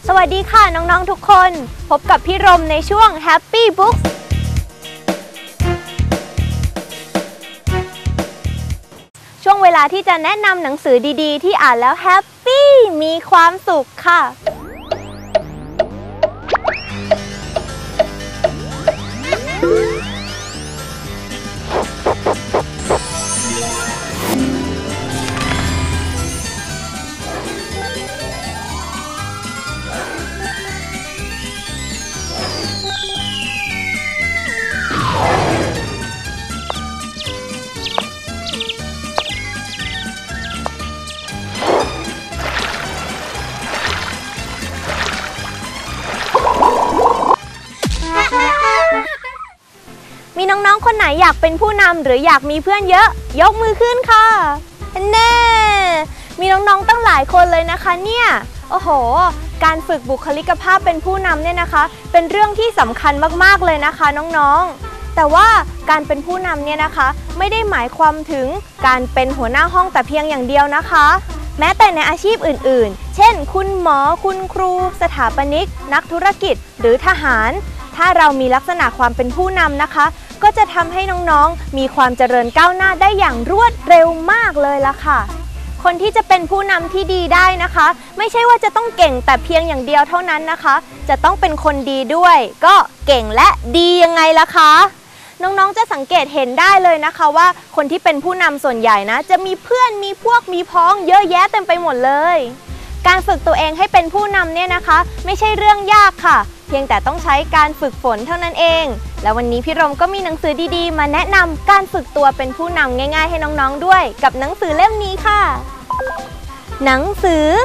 สวัสดีค่ะน้องๆทุกคนพบกับพี่รมในช่วง Happy Books ช่วงเวลาที่จะแนะนำหนังสือดีๆที่อ่านแล้วแฮปปี้มีความสุขค่ะมีน้องๆคนไหนอยากเป็นผู้นำหรืออยากมีเพื่อนเยอะยกมือขึ้นค่ะแน่มีน้องๆตั้งหลายคนเลยนะคะเนี่ยโอ้โหการฝึกบุคลิกภาพเป็นผู้นำเนี่ยนะคะเป็นเรื่องที่สำคัญมากๆเลยนะคะน้องๆแต่ว่าการเป็นผู้นำเนี่ยนะคะไม่ได้หมายความถึงการเป็นหัวหน้าห้องแต่เพียงอย่างเดียวนะคะแม้แต่ในอาชีพอื่นๆเช่นคุณหมอคุณครูสถาปนิกนักธุรกิจหรือทหารถ้าเรามีลักษณะความเป็นผู้นำนะคะก็จะทำให้น้องๆมีความเจริญก้าวหน้าได้อย่างรวดเร็วมากเลยล่ะค่ะคนที่จะเป็นผู้นำที่ดีได้นะคะไม่ใช่ว่าจะต้องเก่งแต่เพียงอย่างเดียวเท่านั้นนะคะจะต้องเป็นคนดีด้วยก็เก่งและดียังไงล่ะคะน้องๆจะสังเกตเห็นได้เลยนะคะว่าคนที่เป็นผู้นำส่วนใหญ่นะจะมีเพื่อนมีพวกมีพ้องเยอะแยะเต็มไปหมดเลยการฝึกตัวเองให้เป็นผู้นำเนี่ยนะคะไม่ใช่เรื่องยากค่ะเพียงแต่ต้องใช้การฝึกฝนเท่านั้นเองและวันนี้พี่รมก็มีหนังสือดีๆมาแนะนำการฝึกตัวเป็นผู้นำง่ายๆให้น้องๆด้วยกับหนังสือเล่มนี้ค่ะหนังสือ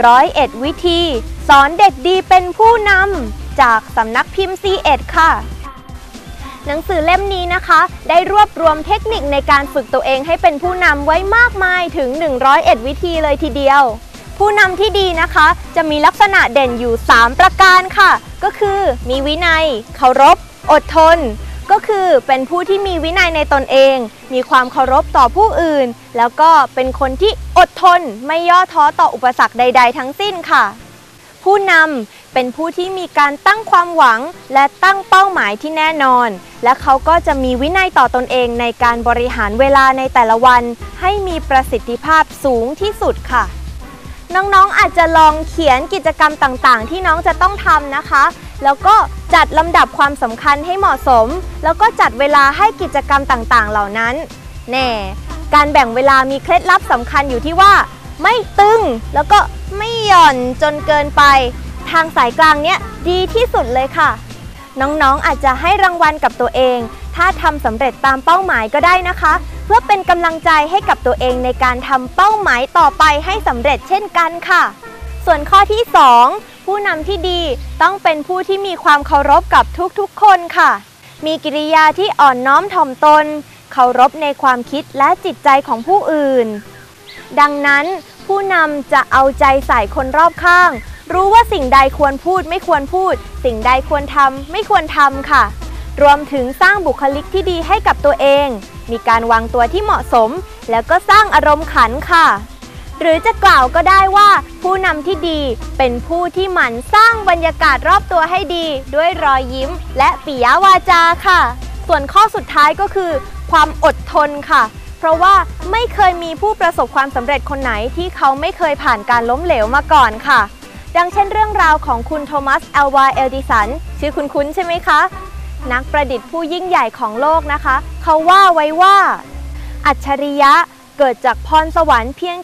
101 วิธีสอนเด็กดีเป็นผู้นำจากสำนักพิมพ์ C1 ค่ะหนังสือเล่มนี้นะคะได้รวบรวมเทคนิคในการฝึกตัวเองให้เป็นผู้นำไว้มากมายถึง101 วิธีเลยทีเดียวผู้นำที่ดีนะคะจะมีลักษณะเด่นอยู่3ประการค่ะก็คือมีวินัยเคารพอดทนก็คือเป็นผู้ที่มีวินัยในตนเองมีความเคารพต่อผู้อื่นแล้วก็เป็นคนที่อดทนไม่ย่อท้อต่ออุปสรรคใดๆทั้งสิ้นค่ะผู้นำเป็นผู้ที่มีการตั้งความหวังและตั้งเป้าหมายที่แน่นอนและเขาก็จะมีวินัยต่อตนเองในการบริหารเวลาในแต่ละวันให้มีประสิทธิภาพสูงที่สุดค่ะน้องๆอาจจะลองเขียนกิจกรรมต่างๆที่น้องจะต้องทำนะคะแล้วก็จัดลำดับความสำคัญให้เหมาะสมแล้วก็จัดเวลาให้กิจกรรมต่างๆเหล่านั้นแน่การแบ่งเวลามีเคล็ดลับสำคัญอยู่ที่ว่าไม่ตึงแล้วก็ไม่หย่อนจนเกินไปทางสายกลางเนี้ยดีที่สุดเลยค่ะน้องๆอาจจะให้รางวัลกับตัวเองถ้าทำสำเร็จตามเป้าหมายก็ได้นะคะเพื่อเป็นกำลังใจให้กับตัวเองในการทำเป้าหมายต่อไปให้สำเร็จเช่นกันค่ะส่วนข้อที่2ผู้นำที่ดีต้องเป็นผู้ที่มีความเคารพกับทุกๆคนค่ะมีกิริยาที่อ่อนน้อมถ่อมตนเคารพในความคิดและจิตใจของผู้อื่นดังนั้นผู้นำจะเอาใจใส่คนรอบข้างรู้ว่าสิ่งใดควรพูดไม่ควรพูดสิ่งใดควรทำไม่ควรทำค่ะรวมถึงสร้างบุคลิกที่ดีให้กับตัวเองมีการวางตัวที่เหมาะสมแล้วก็สร้างอารมณ์ขันค่ะหรือจะกล่าวก็ได้ว่าผู้นำที่ดีเป็นผู้ที่หมั่นสร้างบรรยากาศรอบตัวให้ดีด้วยรอยยิ้มและปิยวาจาค่ะส่วนข้อสุดท้ายก็คือความอดทนค่ะเพราะว่าไม่เคยมีผู้ประสบความสำเร็จคนไหนที่เขาไม่เคยผ่านการล้มเหลวมาก่อนค่ะดังเช่นเรื่องราวของคุณโทมัส อัลวา เอดิสันชื่อคุ้นๆใช่ไหมคะนักประดิษฐ์ผู้ยิ่งใหญ่ของโลกนะคะเขาว่าไว้ว่าอัจฉริยะเกิดจากพรสวรรค์เพียงแค่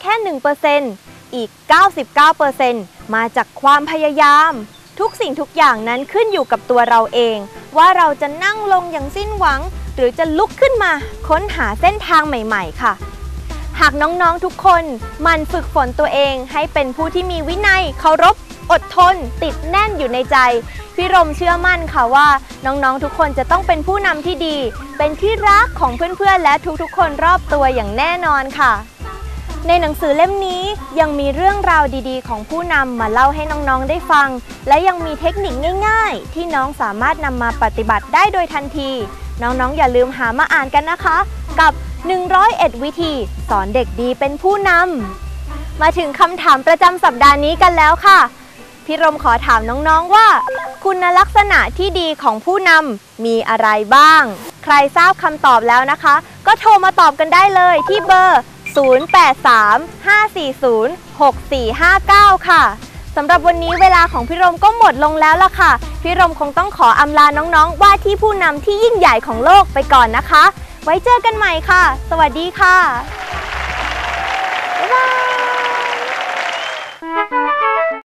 1% อีก 99% มาจากความพยายามทุกสิ่งทุกอย่างนั้นขึ้นอยู่กับตัวเราเองว่าเราจะนั่งลงอย่างสิ้นหวังหรือจะลุกขึ้นมาค้นหาเส้นทางใหม่ๆค่ะหากน้องๆทุกคนมันฝึกฝนตัวเองให้เป็นผู้ที่มีวินัยเคารพอดทนติดแน่นอยู่ในใจพี่รมเชื่อมั่นค่ะว่าน้องๆทุกคนจะต้องเป็นผู้นำที่ดีเป็นที่รักของเพื่อนๆและทุกๆคนรอบตัวอย่างแน่นอนค่ะในหนังสือเล่มนี้ยังมีเรื่องราวดีๆของผู้นำมาเล่าให้น้องๆได้ฟังและยังมีเทคนิคง่ายๆที่น้องสามารถนำมาปฏิบัติได้โดยทันทีน้องๆอย่าลืมหามาอ่านกันนะคะกับ101 วิธีสอนเด็กดีเป็นผู้นำมาถึงคำถามประจำสัปดาห์นี้กันแล้วค่ะพี่รมขอถามน้องๆว่า คุณลักษณะที่ดีของผู้นำมีอะไรบ้าง ใครทราบคำตอบแล้วนะคะ ก็โทรมาตอบกันได้เลยที่เบอร์ 0835406459 ค่ะสำหรับวันนี้เวลาของพี่รมก็หมดลงแล้วล่ะค่ะพี่รมคงต้องขออำลาน้องๆว่าที่ผู้นำที่ยิ่งใหญ่ของโลกไปก่อนนะคะไว้เจอกันใหม่ค่ะสวัสดีค่ะ